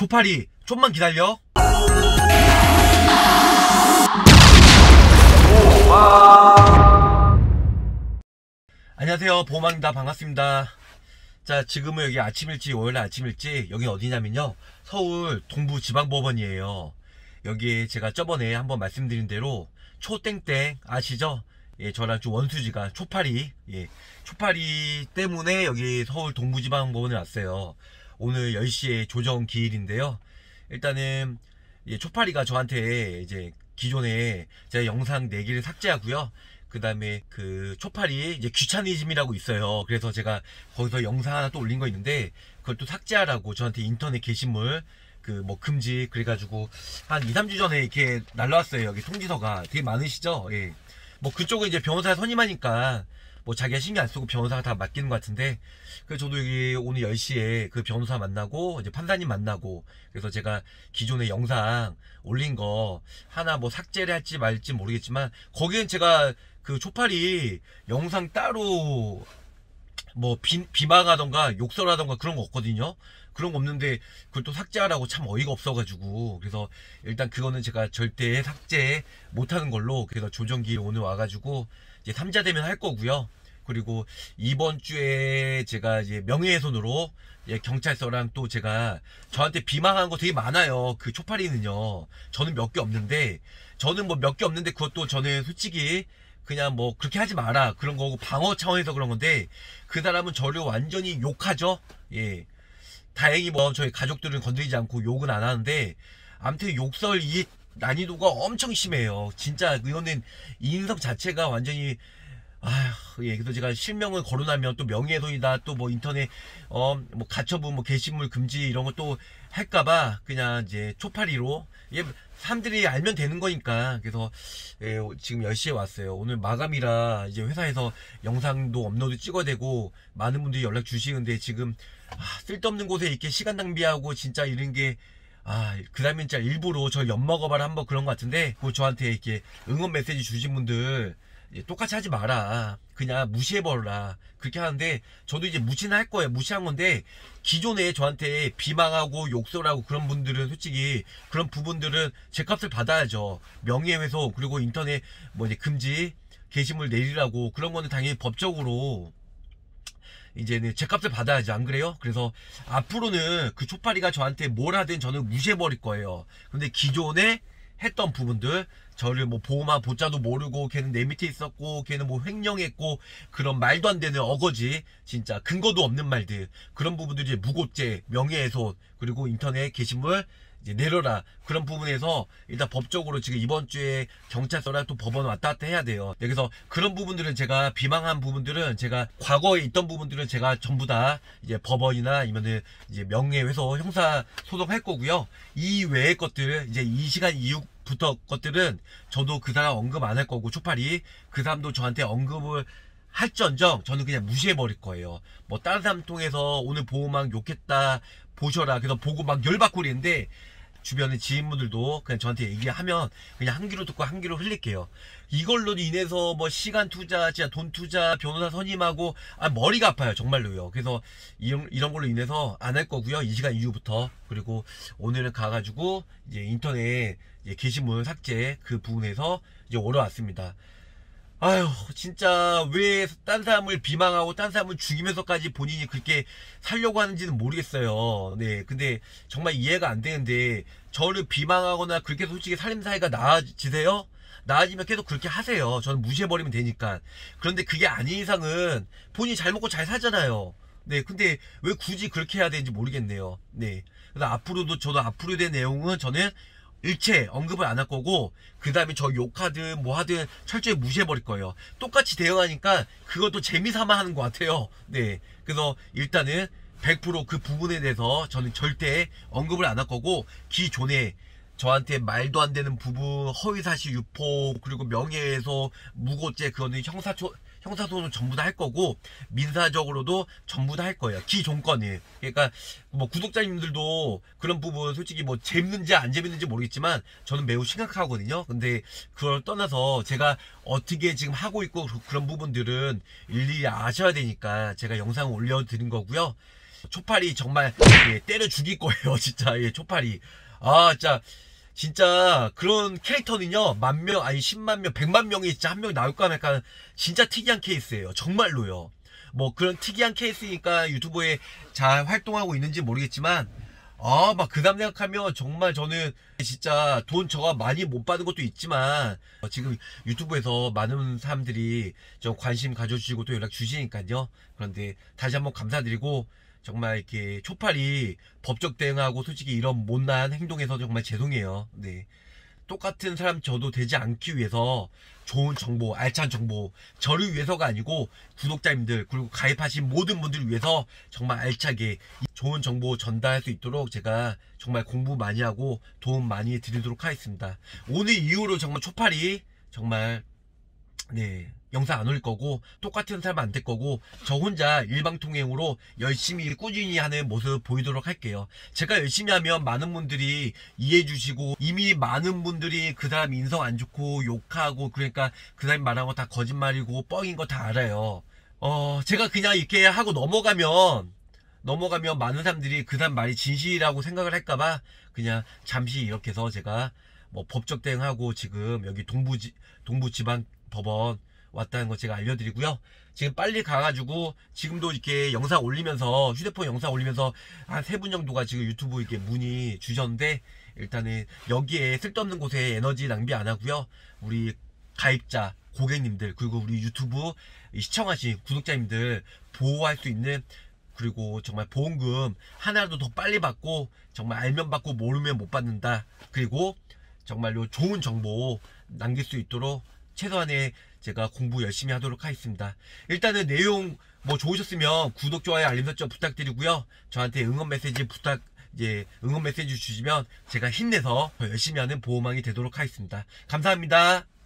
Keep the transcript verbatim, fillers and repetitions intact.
조파리 좀만 기다려. 안녕하세요, 보호망입니다. 반갑습니다. 자, 지금은 여기 아침 일찍, 월요일 아침 일찍, 여기 어디냐면요, 서울 동부지방법원이에요. 여기에 제가 저번에 한번 말씀드린 대로 초땡땡 아시죠? 예, 저랑 좀 원수지가 초파리, 예, 초파리 때문에 여기 서울 동부지방법원에 왔어요. 오늘 열 시에 조정 기일인데요. 일단은 예, 초파리가 저한테 이제 기존에 제가 영상 네 개를 삭제하고요. 그 다음에 그 초파리 이제 귀차니즘이라고 있어요. 그래서 제가 거기서 영상 하나 또 올린 거 있는데 그걸 또 삭제하라고 저한테 인터넷 게시물 그 뭐 금지 그래가지고 한 이, 삼 주 전에 이렇게 날라왔어요. 여기 통지서가 되게 많으시죠? 예. 뭐 그쪽은 이제 변호사 선임하니까 뭐 자기가 신경 안 쓰고 변호사가 다 맡기는 것 같은데, 그래서 저도 여기 오늘 열 시에 그 변호사 만나고 이제 판사님 만나고, 그래서 제가 기존에 영상 올린 거 하나 뭐 삭제를 할지 말지 모르겠지만 거기엔 제가 그 초파리 영상 따로 뭐 비, 비방하던가 욕설하던가 그런 거 없거든요. 그런 거 없는데 그걸 또 삭제하라고 참 어이가 없어가지고, 그래서 일단 그거는 제가 절대 삭제 못하는 걸로, 그래서 조정기 오늘 와가지고 이제 삼자 대면 할 거고요. 그리고 이번 주에 제가 이제 명예훼손으로 예, 경찰서랑 또 제가 저한테 비방한 거 되게 많아요. 그 초파리는요, 저는 몇 개 없는데, 저는 뭐 몇 개 없는데 그것도 저는 솔직히 그냥 뭐 그렇게 하지 마라 그런 거고 방어 차원에서 그런 건데, 그 사람은 저를 완전히 욕하죠. 예, 다행히 뭐 저희 가족들은 건드리지 않고 욕은 안 하는데, 아무튼 욕설 이 난이도가 엄청 심해요. 진짜 이거는 인성 자체가 완전히, 아휴, 예, 그래서 제가 실명을 거론하면 또 명예훼손이다, 또 뭐 인터넷 어 뭐 가처분 뭐 게시물 금지 이런 거 또 할까봐 그냥 이제 초파리로, 예, 사람들이 알면 되는 거니까. 그래서 예, 지금 열 시에 왔어요. 오늘 마감이라 이제 회사에서 영상도 업로드 찍어야 되고 많은 분들이 연락 주시는데, 지금 아, 쓸데없는 곳에 이렇게 시간 낭비하고 진짜 이런 게, 아, 그 다음에 진짜 일부러 저 엿먹어봐라 한번 그런 것 같은데, 그 저한테 이렇게 응원 메시지 주신 분들 예, 똑같이 하지 마라, 그냥 무시해버려라 그렇게 하는데, 저도 이제 무시는 할 거예요. 무시한 건데, 기존에 저한테 비방하고 욕설하고 그런 분들은 솔직히 그런 부분들은 제 값을 받아야죠. 명예훼손, 그리고 인터넷 뭐 이제 금지 게시물 내리라고 그런 거는 당연히 법적으로 이제는 제 값을 받아야지, 안 그래요? 그래서 앞으로는 그 초파리가 저한테 뭘 하든 저는 무시해버릴 거예요. 근데 기존에 했던 부분들, 저를 뭐 보호마 보자도 모르고 걔는 내 밑에 있었고 걔는 뭐 횡령했고 그런 말도 안 되는 어거지, 진짜 근거도 없는 말들, 그런 부분들이 무고죄, 명예훼손, 그리고 인터넷 게시물 이제 내려라, 그런 부분에서 일단 법적으로 지금 이번 주에 경찰서랑 또 법원 왔다 갔다 해야 돼요. 그래서 그런 부분들은 제가 비방한 부분들은 제가 과거에 있던 부분들은 제가 전부 다 이제 법원이나 아니면은 이제 명예훼손 형사 소송할 거고요. 이 외의 것들은 이제 이 시간 이후부터 것들은 저도 그 사람 언급 안 할 거고, 초파리 그 사람도 저한테 언급을 할지언정 저는 그냥 무시해버릴 거예요. 뭐 다른 사람 통해서 오늘 보호막 욕했다 보셔라, 그래서 보고 막 열받고 그랬는데, 주변의 지인분들도 그냥 저한테 얘기하면 그냥 한 귀로 듣고 한 귀로 흘릴게요. 이걸로 인해서 뭐 시간 투자, 진짜 돈 투자, 변호사 선임하고, 아, 머리가 아파요, 정말로요. 그래서 이런, 이런 걸로 인해서 안 할 거고요, 이 시간 이후부터. 그리고 오늘은 가가지고 이제 인터넷 이제 게시물 삭제 그 부분에서 이제 오러 왔습니다. 아휴, 진짜 왜 딴 사람을 비방하고 딴 사람을 죽이면서까지 본인이 그렇게 살려고 하는지는 모르겠어요. 네, 근데 정말 이해가 안 되는데, 저를 비방하거나 그렇게 솔직히 살림사이가 나아지세요? 나아지면 계속 그렇게 하세요. 저는 무시해버리면 되니까. 그런데 그게 아닌 이상은 본인이 잘 먹고 잘 살잖아요. 네, 근데 왜 굳이 그렇게 해야 되는지 모르겠네요. 네, 그래서 앞으로도, 저도 앞으로 된 내용은 저는 일체 언급을 안 할 거고, 그 다음에 저 욕하든 뭐 하든 철저히 무시해버릴 거예요. 똑같이 대응하니까 그것도 재미삼아 하는 것 같아요. 네, 그래서 일단은 백 퍼센트 그 부분에 대해서 저는 절대 언급을 안 할 거고, 기존에 저한테 말도 안 되는 부분, 허위사실 유포, 그리고 명예훼손, 무고죄, 그거는 형사초, 형사소송 전부 다 할 거고, 민사적으로도 전부 다 할 거예요. 기존권을. 그러니까 뭐 구독자님들도 그런 부분 솔직히 뭐 재밌는지 안 재밌는지 모르겠지만 저는 매우 심각하거든요. 근데 그걸 떠나서 제가 어떻게 지금 하고 있고 그런 부분들은 일일이 아셔야 되니까 제가 영상을 올려드린 거고요. 초파리 정말 예, 때려 죽일 거예요. 진짜 예, 초파리. 아 진짜 진짜 그런 캐릭터는요 만명 아니 십만 명 백만 명이 진짜 한 명이 나올까 말까 진짜 특이한 케이스예요. 정말로요. 뭐 그런 특이한 케이스니까 유튜브에 잘 활동하고 있는지 모르겠지만 아 막 그 다음 생각하면 정말 저는 진짜 돈 저가 많이 못 받은 것도 있지만 지금 유튜브에서 많은 사람들이 좀 관심 가져주시고 또 연락 주시니까요. 그런데 다시 한번 감사드리고 정말 이렇게 초팔이 법적 대응하고 솔직히 이런 못난 행동에서 정말 죄송해요. 네. 똑같은 사람 저도 되지 않기 위해서 좋은 정보, 알찬 정보, 저를 위해서가 아니고 구독자님들 그리고 가입하신 모든 분들을 위해서 정말 알차게 좋은 정보 전달할 수 있도록 제가 정말 공부 많이 하고 도움 많이 드리도록 하겠습니다. 오늘 이후로 정말 초팔이 정말 네 영상 안 올릴 거고 똑같은 사람 안 될 거고 저 혼자 일방통행으로 열심히 꾸준히 하는 모습 보이도록 할게요. 제가 열심히 하면 많은 분들이 이해해 주시고 이미 많은 분들이 그 사람 인성 안 좋고 욕하고 그러니까 그 사람이 말한 거 다 거짓말이고 뻥인 거 다 알아요. 어 제가 그냥 이렇게 하고 넘어가면 넘어가면 많은 사람들이 그 사람 말이 진실이라고 생각을 할까봐 그냥 잠시 이렇게 해서 제가 뭐 법적 대응하고 지금 여기 동부지 동부지방법원 왔다는 거 제가 알려드리고요. 지금 빨리 가가지고 지금도 이렇게 영상 올리면서 휴대폰 영상 올리면서 한 세 분 정도가 지금 유튜브 이렇게 문의 주셨는데 일단은 여기에 쓸데없는 곳에 에너지 낭비 안 하고요. 우리 가입자 고객님들 그리고 우리 유튜브 시청하신 구독자님들 보호할 수 있는 그리고 정말 보험금 하나라도 더 빨리 받고 정말 알면 받고 모르면 못 받는다. 그리고 정말로 좋은 정보 남길 수 있도록 최소한의 제가 공부 열심히 하도록 하겠습니다. 일단은 내용 뭐 좋으셨으면 구독, 좋아요, 알림 설정 부탁드리고요. 저한테 응원 메시지 부탁 이제 응원 메시지 주시면 제가 힘내서 더 열심히 하는 보호망이 되도록 하겠습니다. 감사합니다.